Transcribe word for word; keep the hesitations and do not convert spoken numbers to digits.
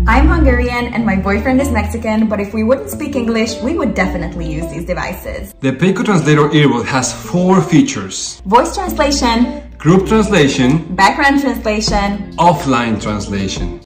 I'm Hungarian and my boyfriend is Mexican, but if we wouldn't speak English, we would definitely use these devices. The Pico Translator earbud has four features: Voice translation, group translation, background translation, offline translation.